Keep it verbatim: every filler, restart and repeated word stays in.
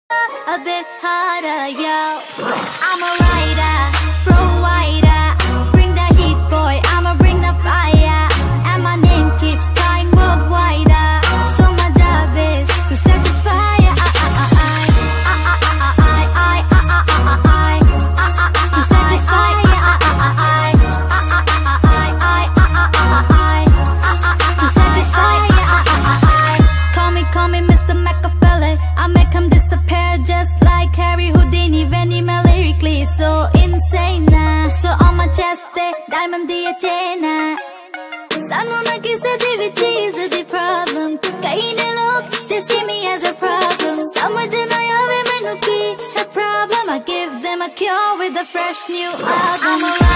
a bit harder, yo. I'm a rider, provider. Bring the heat, boy, I'ma bring the fire. And my name keeps dying worldwide. So my job is to satisfy. To satisfy. To satisfy. Call me, call me Mister Machiavelli. I make him disappear just like Harry Houdini. Vanny lyrically so insane. So on my chest, they diamond the chain. Sanu na kisi di cheese the problem. Kaine log they see me as a problem. Samajh na aave mainu ki a problem. I give them a cure with a fresh new album.